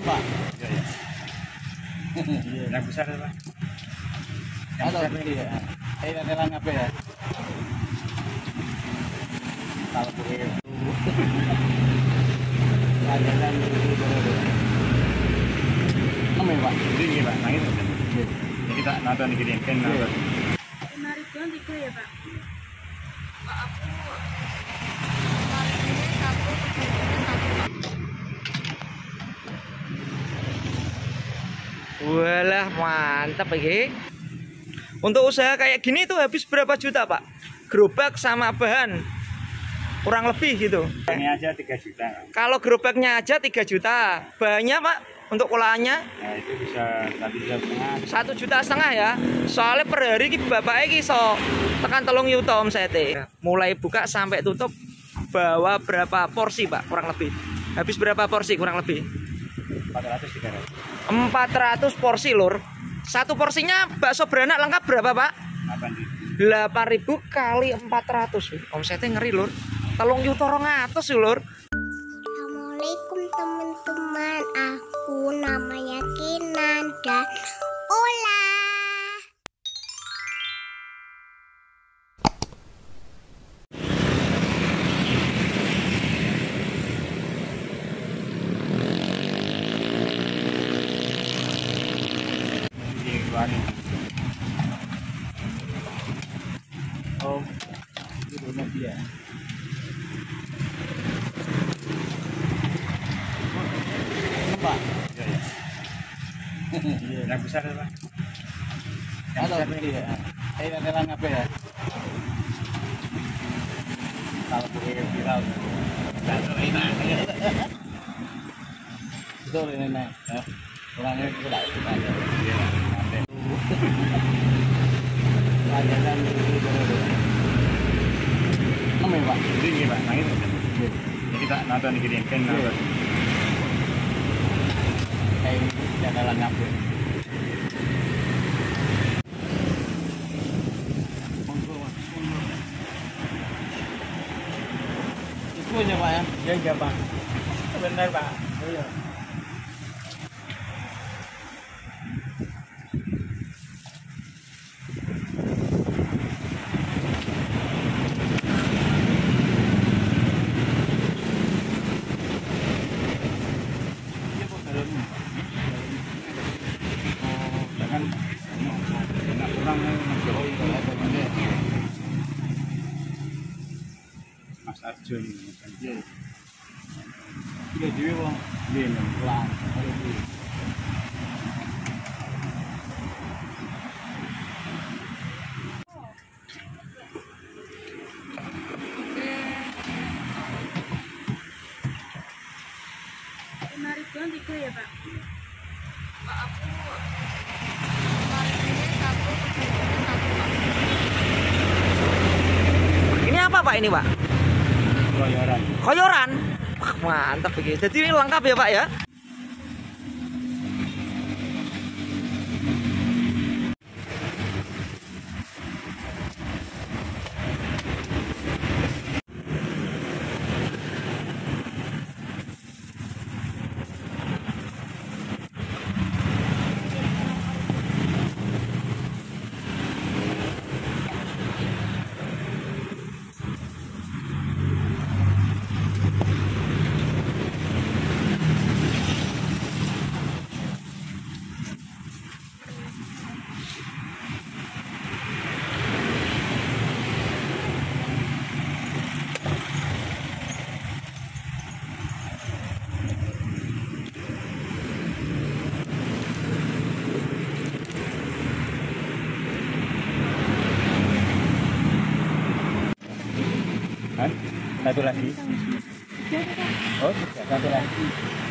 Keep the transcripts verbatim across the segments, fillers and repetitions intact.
Pak. Iya, ya. Yang besar apa? Yang Atau besar ini. ya. Eh, nelang apa ya? Kalau begitu. Layanan itu bener. Nama ya, Pak? Ini Pak, nah itu. Ini kita nonton di gini, kan nonton. lima ribuan tiga ya Pak? Pak aku kemarin ini satu, kemudian satu Pak. Walah mantap ini. Untuk usaha kayak gini tuh habis berapa juta Pak? Gerobak sama bahan kurang lebih gitu. Ini aja tiga juta. Kalau gerobaknya aja tiga juta, bahannya Pak untuk olahannya Nah itu bisa satu juta setengah. satu juta setengah ya. Soalnya per hari ki bapak iki so tekan telung yuta omsete. Mulai buka sampai tutup bawa berapa porsi Pak kurang lebih? Habis berapa porsi kurang lebih? empat ratus tiga ratus. empat ratus porsi lur. Satu porsinya bakso beranak lengkap berapa Pak? delapan ribu kali empat ratus. Omsetnya ngeri lur. Telung yuta rong atus lur. Assalamualaikum teman-teman, aku namanya Kinan dan Ola. Oh, itu rumah dia. Pak. Iya, ya. Yang besar apa? Yang Atau besar ini. ya. Eh, nelang apa ya? Kalau begitu viral. Betul ini nih. Orangnya tidak itu aja. Iya, nanti. Layanan itu bener. Nama ya, Pak? Ini Pak, nah itu. Ini kita nonton di gini, kan nonton. Kayak yang nelang apa? Itu aja Pak ya? Ya, iya Pak. Benar Pak. Iya. Jangan enak kurang menjauh itu ya temannya. Mas Arjun. Iya. Iya dewe wong. Iya, iya. Pulang. lima ribuan tiga ya Pak? Pak aku kemarin ini satu, kemudian satu Pak. Ini apa Pak ini Pak? Koyoran. Koyoran. Wah, mantap begini. Jadi ini lengkap ya Pak ya? Kan? Satu lagi. Oh, tidak, satu lagi.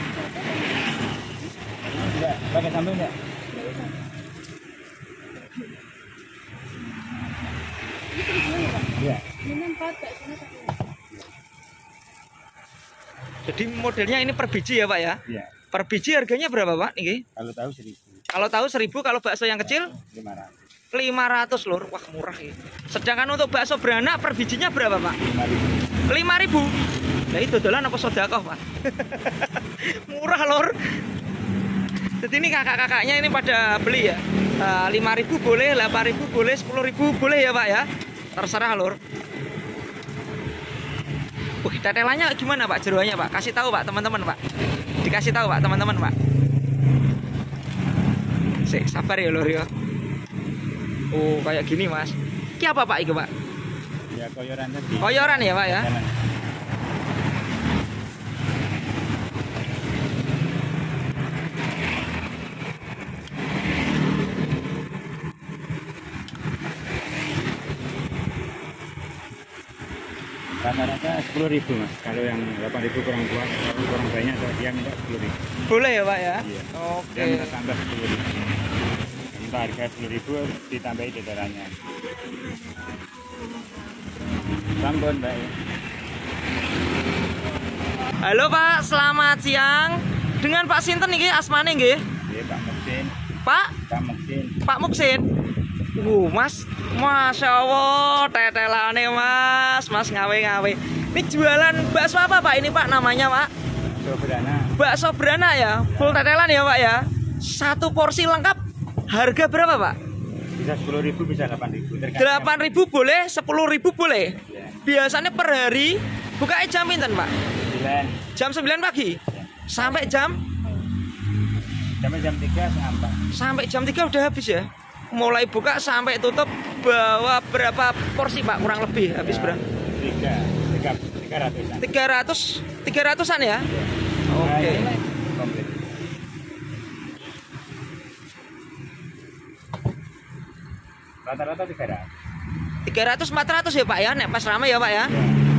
Enggak, pakai sambal enggak? Iya. Ini empat baksonya satu. Jadi modelnya ini per biji ya Pak ya? Iya. Per biji harganya berapa Pak? Ini? Kalau tahu seribu. Kalau tahu seribu, kalau bakso yang kecil lima ratus. lima ratus lur. Wah murah ya. Sedangkan untuk bakso beranak per bijinya berapa Pak? lima ribu. lima ribu. Nah itu dolan apa sodakoh Pak? Murah lur. seperti ini kakak-kakaknya ini pada beli ya. lima ribu boleh, delapan ribu boleh, sepuluh ribu boleh ya Pak ya. Terserah lur. Wih, tetelannya gimana Pak jeroannya Pak? Kasih tahu Pak teman-teman Pak. Dikasih tahu Pak teman-teman Pak. Sik, sabar ya lur ya. Oh, kayak gini Mas. Ki apa Pak itu Pak? Ya koyoran tadi. Koyoran ya Pak ya. Jalan. Rata-rata sepuluh ribu mas. Kalau yang delapan ribu kurang kuat, kalau kurang banyak dia minta sepuluh ribu. Boleh ya Pak ya? Iya. Oke. Dia minta tambah sepuluh ribu. Minta harga sepuluh ribu ditambahi dedarannya. Sampun mbak. Halo Pak, selamat siang. Dengan Pak Sinten niki asmane nggih? Iya Pak Muksin. Pak? Pak Muksin. Pak Muksin. Uh, Mas, Masya Allah, tetelane Mas, Mas ngawe-ngawe. Ini jualan bakso apa Pak ini Pak namanya Pak? Sobrana. Bakso berana ya, full tetelan ya Pak ya. Satu porsi lengkap, harga berapa Pak? Bisa sepuluh ribu, bisa delapan ribu. Delapan ribu boleh, sepuluh ribu boleh. Ya. Biasanya per hari buka jam pinten Pak? Sembilan. Jam sembilan pagi sampai jam Sampai jam tiga setengah empat. sampai jam tiga udah habis ya. Mulai buka sampai tutup bawa berapa porsi Pak kurang lebih habis berapa? Tiga, tiga, tiga ratusan. Tiga ratus, tiga ratusan ya? Oke. Nah, ini komplit. Rata-rata tiga ratus. Tiga ratus, empat ratus ya Pak ya? Nek pas ramai ya Pak ya?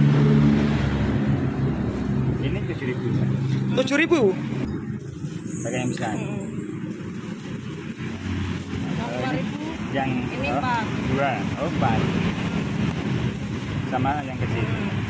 Ini tujuh ribu. Tujuh ribu. Pakai yang besar. dua ribu. Yang Ini oh, empat. dua, oh empat. Sama yang kecil.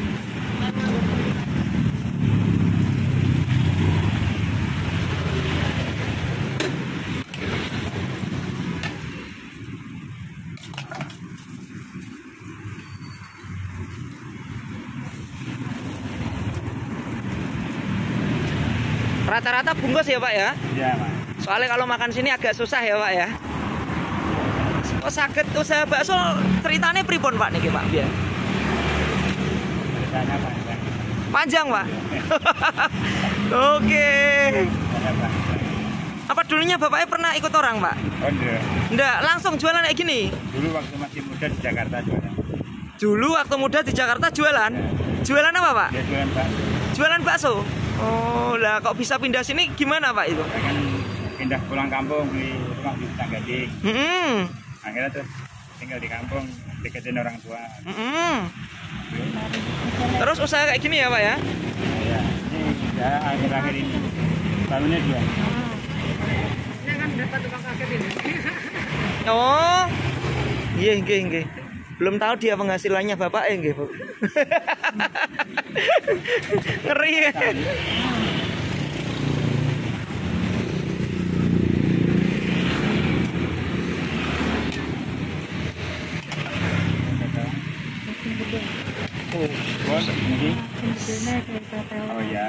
Rata-rata bungkus ya Pak ya? Iya mas. Soalnya kalau makan sini agak susah ya Pak ya. Oh sakit usaha bakso ceritanya pripun Pak niki Pak biar? Ceritanya panjang. Panjang Pak. Oke. Ceritanya panjang. Apa dulunya bapaknya pernah ikut orang Pak? Oh enggak. Enggak, langsung jualan kayak gini. Dulu waktu masih muda di Jakarta jualan. Dulu waktu muda di Jakarta jualan. Jualan apa Pak? Dia jualan bakso. Jualan bakso. Oh lah kok bisa pindah sini gimana Pak itu? Saya kan pindah pulang kampung beli rumah di Tanggading. Hmm. Akhirnya terus tinggal di kampung deketin orang tua. Hmm. Terus usaha kayak gini ya Pak ya? Ya, ini ya akhir-akhir ini tahunnya dua. Ini kan dapat tukang kaget ini. Oh. Iya, nggih, nggih. Belum tahu dia penghasilannya bapak eh nggih, Bu. Ngeri ya. Oh, bos, ini. Oh ya.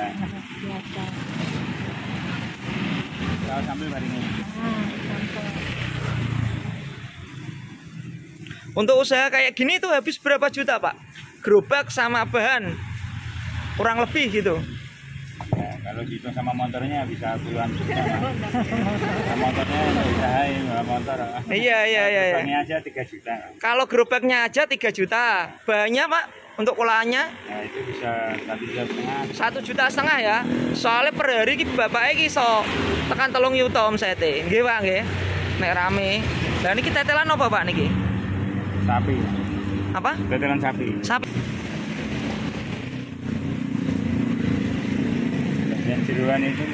Tahu sambil hari ini. Untuk usaha kayak gini tuh habis berapa juta, Pak? Gerobak sama bahan. Kurang lebih gitu. Ya, kalau dihitung sama motornya bisa puluhan juta. Sama motornya usahain sama motor. Iya, iya, iya, iya. Gerobaknya aja tiga juta. Kalau gerobaknya aja tiga juta. Bahannya, Pak, untuk olahannya Nah, itu bisa satu juta setengah. satu juta setengah ya. Soalnya per hari ki bapaknya ki iso tekan telung yuta omsete. Nggih, Pak, nggih. Nek rame. Lah niki tetelan apa, Pak niki? Sapi. Apa? Tetelan sapi. Sapi. Yang jeruan itu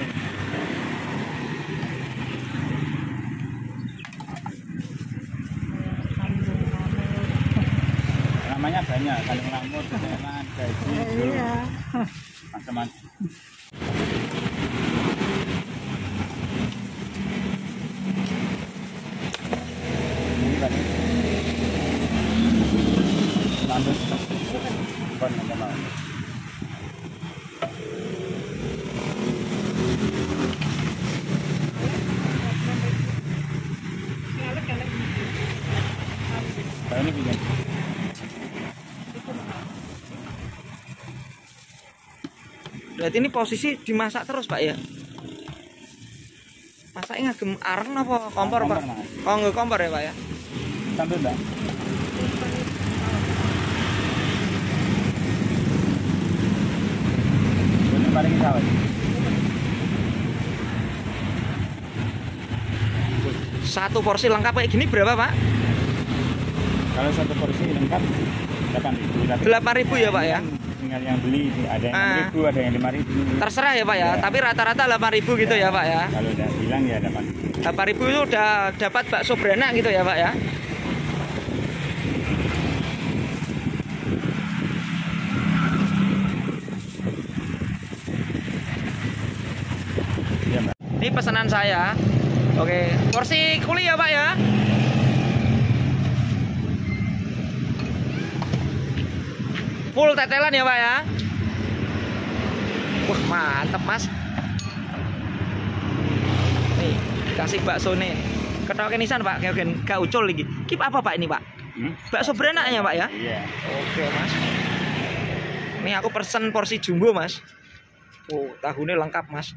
namanya banyak, saling lamur, tetelan, gaji, macam-macam. Ini kan lanjut, bukan macam-macam. ini bikin. Berarti ini posisi dimasak terus Pak ya? Masaknya ngagem areng apa kompor Pak? Kompor, Mas. Oh nggak kompor ya Pak ya? Sambil Mbak. Ini paling sawit. Satu porsi lengkap kayak gini berapa Pak? Kalau satu porsi lengkap delapan ribu. delapan ribu ya Pak ya? Tinggal yang beli ada yang Ah. enam ribu, ada yang lima ribu. Terserah ya Pak ya, Ya. tapi rata-rata delapan ribu gitu ya Pak ya? Kalau udah bilang ya delapan ribu. delapan ribu itu udah dapat bakso beranak gitu ya Pak ya? Iya Mbak. Ini pesanan saya. Oke, porsi kuli ya Pak ya? Full tetelan ya Pak ya? Wah mantep Mas. Nih dikasih bakso nih. Ketok nisan Pak, kayak gak ucul lagi. Kip apa Pak ini Pak? Hmm? Bakso beranaknya Pak ya? Iya. Oke Mas. Ini aku pesen porsi jumbo Mas. Oh tahunya lengkap Mas.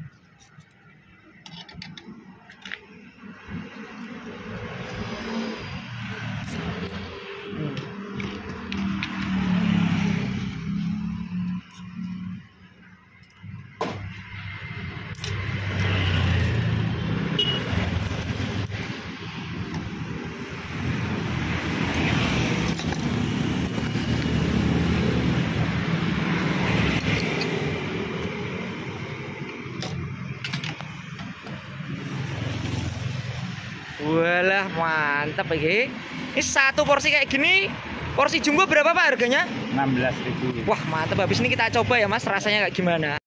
Walah mantap iki. Ini satu porsi kayak gini. Porsi jumbo berapa Pak harganya? enam belas ribu. Wah mantap, habis ini kita coba ya Mas, rasanya kayak gimana.